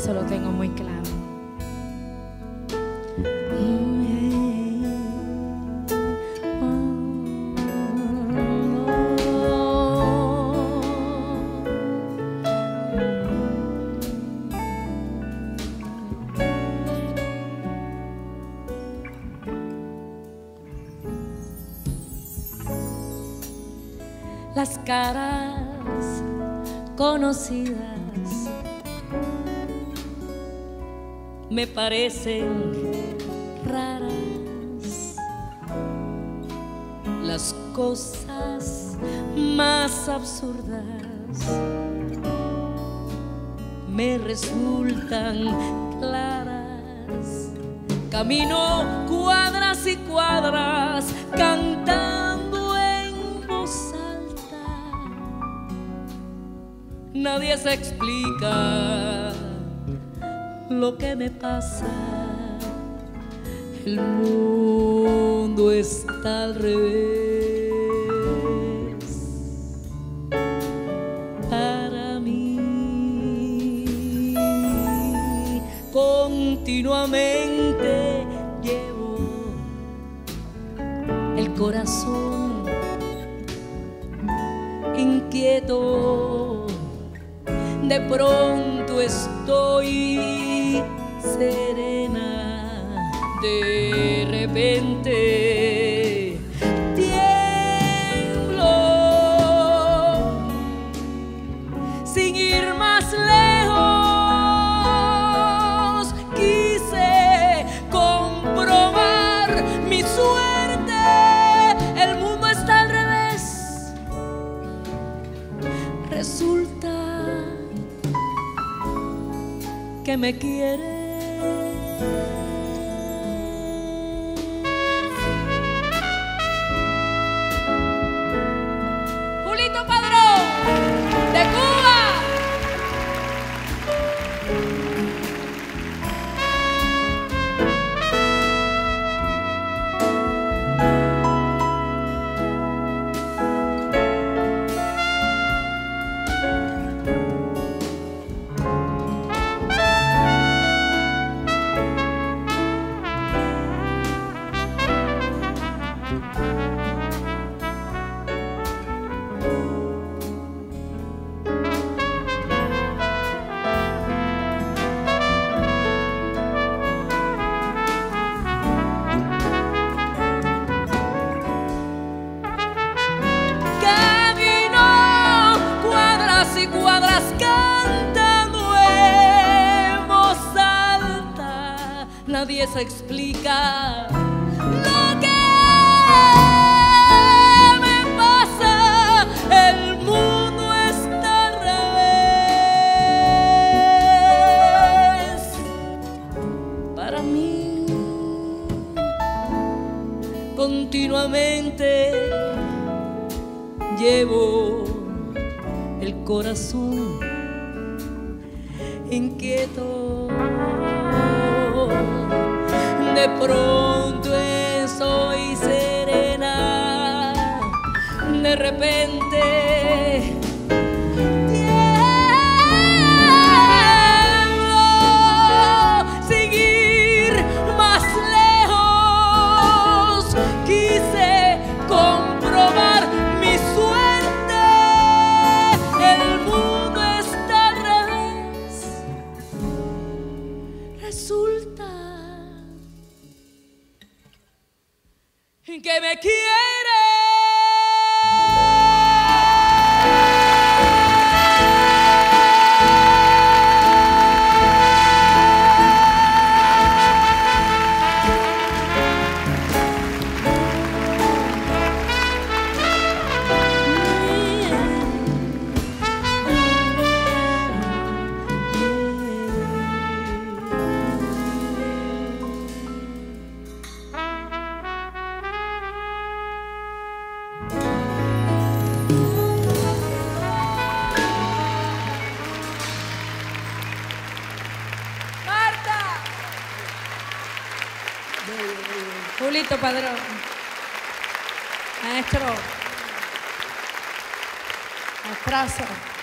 eso lo tengo muy claro. Las caras conocidas me parecen raras, las cosas más absurdas me resultan claras. Camino cuadras y cuadras cantando en voz alta. Nadie se explica lo que me pasa. El mundo está al revés para mí. Continuamente llevo el corazón inquieto. De pronto estoy serena, de repente tiemblo. Sin ir más lejos, quise comprobar mi suerte. El mundo está al revés. Resulta que me quiere. Julito Padrón, de Cuba. Cantando en voz alta, nadie se explica lo que me pasa. El mundo está al revés para mí. Continuamente llevo el corazón inquieto. De pronto soy serena, de repente tiemblo. Sin ir más lejos, quise comprobar mi suerte. El mundo está al revés. Resulta que me quiere. Julito Padrón, maestro, maestrazo.